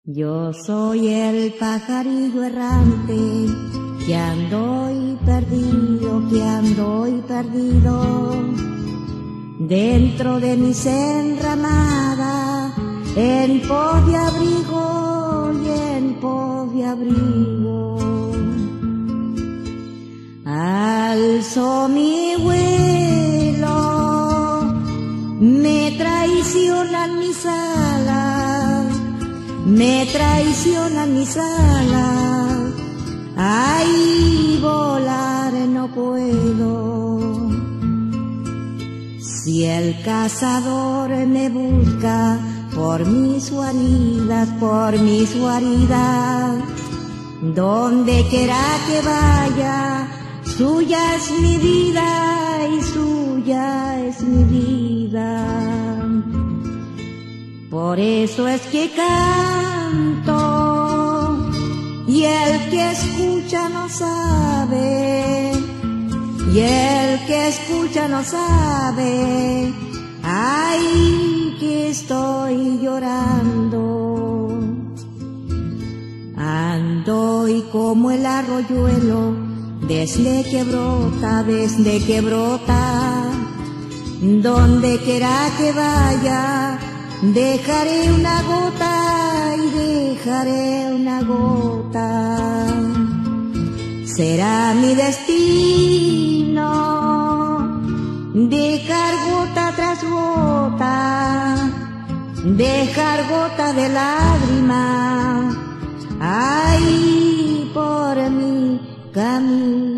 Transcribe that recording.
Yo soy el pajarillo errante que ando y perdido, dentro de mis enramadas, en pos de abrigo y en pos de abrigo. Alzo mi vuelo, me traicionan mis alas, me traicionan mis alas, ay, volar no puedo. Si el cazador me busca por mis guaridas, donde quiera que vaya, suya es mi vida y suya es mi vida. Por eso es que canto, y el que escucha no sabe, y el que escucha no sabe, ay, que estoy llorando. Ando y como el arroyuelo, desde que brota, donde quiera que vaya, dejaré una gota y dejaré una gota. Será mi destino dejar gota tras gota, dejar gota de lágrima, ay, por mi camino.